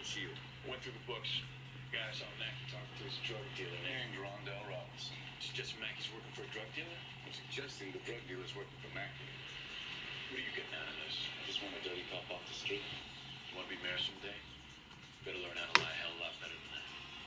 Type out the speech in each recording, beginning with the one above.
shield. Went through the books. Guy I saw Mackey talking to is a drug dealer named Rondell Robinson. Suggesting Mackey's working for a drug dealer? I'm suggesting the drug dealer's working for Mackey. What are you getting out of this? I just want a dirty cop off the street. You want to be mayor someday? Better learn how to lie a hell of a lot better than that.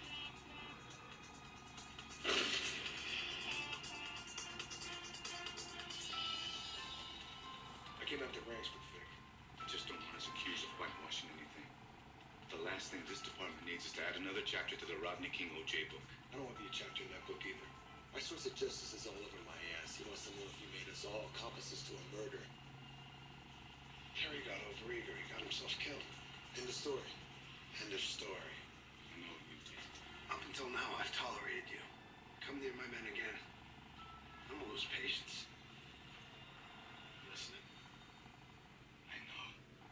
I came out to Rangsford, Vic. I just don't want us accused of whitewashing anything. The last thing this department needs is to add another chapter to the Rodney King OJ book. I don't want to be a chapter in that book either. My source of justice is all over my ass. He wants to know if he made us all accomplices to a murder. Terry got overeager. He got himself killed. End of story. End of story. I know you did. Up until now, I've tolerated you. Come near my men again, I'm gonna lose patience. Listening? I know.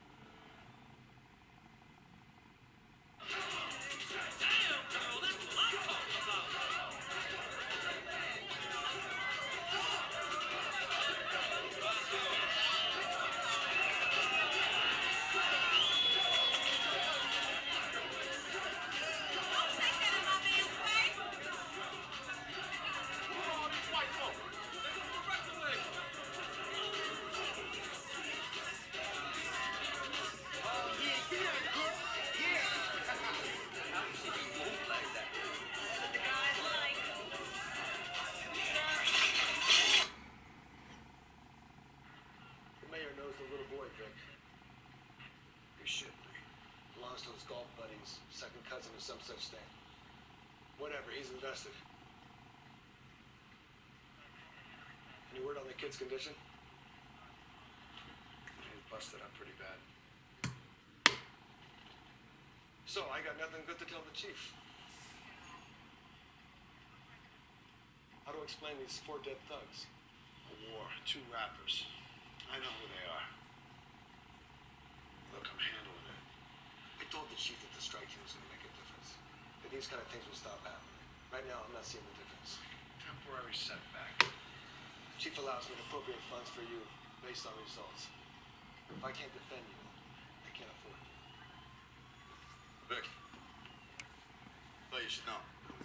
Second cousin or some such thing. Whatever, he's invested. Any word on the kid's condition? He's busted up pretty bad. So, I got nothing good to tell the chief. How to explain these 4 dead thugs? A war, 2 rappers. I know who they are. Look, I'm handling it. I told the chief that the strike here was going to make a difference. That these kind of things will stop happening. Right now, I'm not seeing the difference. Temporary setback. Chief allows me to appropriate funds for you based on results. If I can't defend you, I can't afford you. Vic. Well, you should know.